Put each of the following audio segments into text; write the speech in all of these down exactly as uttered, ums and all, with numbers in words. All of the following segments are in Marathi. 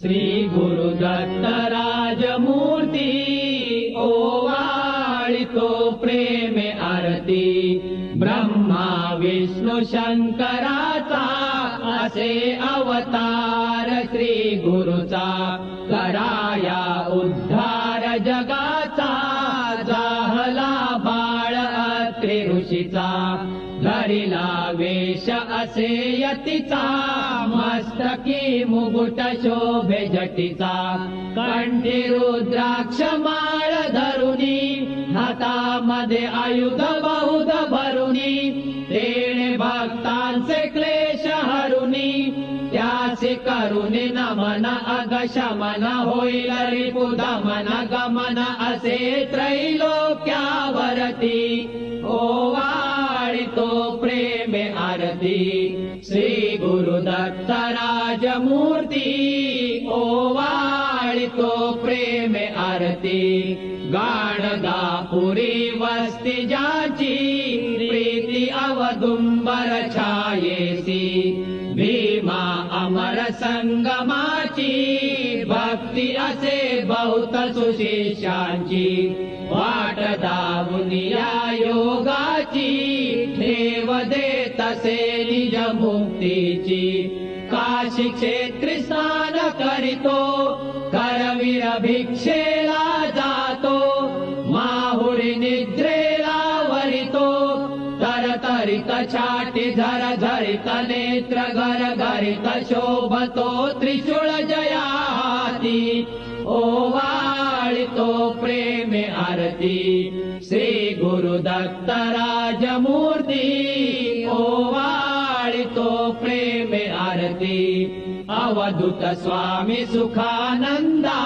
श्री गुरुदत्त राजमूर्ती ओवाळितो प्रेमे आरती ब्रह्मा विष्णु शंकराचा असे अवतार श्री गुरुचा कराया उद्धार जगाचा जाहला बाळ अत्रि ऋषीचा धरिला वेश असे यतीचा मस्तकी मुकुट शोभे जटीचा कंठी रुद्राक्ष माळ धरुनी हातामध्ये आयुध बहुध भरुनी तेणे भक्तांचे क्लेश हरुनी त्यासी करुणी नमन अगशमन होईल रिपुदमन गमन असे त्रैलोक्यावरती ओवाळितो प्रेमे आरती श्री गुरुदत्त राजमूर्ती ओवाळितो प्रेमे आरती गाणगापुरी वस्ती ज्याची प्रीती अवदुंबर छायेसी भीमा अमर संगमाची भक्ती असे बहुत सुशिष्यांची वाट दावुनिया योगाची ठेव दे तसे निज मुक्तीची काशी क्षेत्री स्नान करितो करवीर भिक्षेला जातो माहुरी निद्रेला वरितो तरतरित छाटी झर झरित नेत्र घर घरित शोभतो त्रिशूळ जयाती ओवाळितो प्रेमे आरती श्री गुरुदत्त राजमूर्ती ओवाळितो प्रेमे आरती अवधूत स्वामी सुखानंदा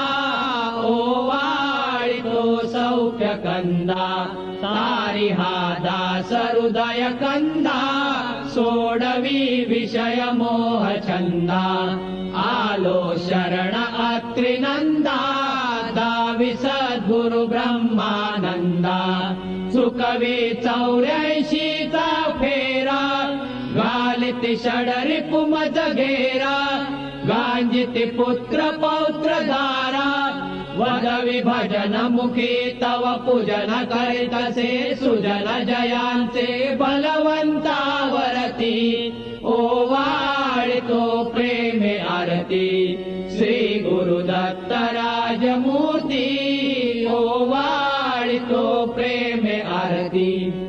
ओवाळितो सौख्य कंदा तारी हा दास हृदय कंदा सोडवी विषय मोह छंदा आलो शरण अत्रिनंदा दावी सद्गुरु ब्रह्मानंदा चुकवी चौऱ्याऐंशीचा फेरा घालिती षडरी पुमज घेरा गांजिती पुत्र पौत्र धारा वदवी भजन मुखी तव पूजन करितसे सुजन जयांचे बलवंतावरती ओवाळितो प्रेमे आरती श्री गुरुदत्त राजमूर्ती ओवाळितो प्रेमे आरती।